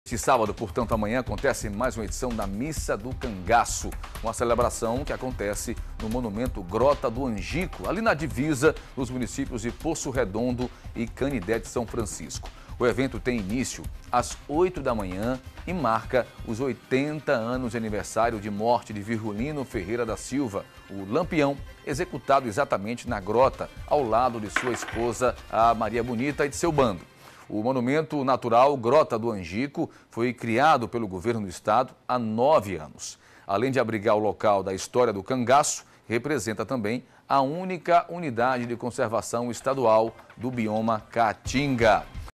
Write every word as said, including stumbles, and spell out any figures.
Este sábado, portanto, amanhã acontece mais uma edição da Missa do Cangaço, uma celebração que acontece no monumento Grota do Angico, ali na divisa dos municípios de Poço Redondo e Canidé de São Francisco. O evento tem início às oito da manhã e marca os oitenta anos de aniversário de morte de Virgulino Ferreira da Silva, o Lampião, executado exatamente na grota, ao lado de sua esposa, a Maria Bonita, e de seu bando. O monumento natural Grota do Angico foi criado pelo governo do estado há nove anos. Além de abrigar o local da história do cangaço, representa também a única unidade de conservação estadual do bioma Caatinga.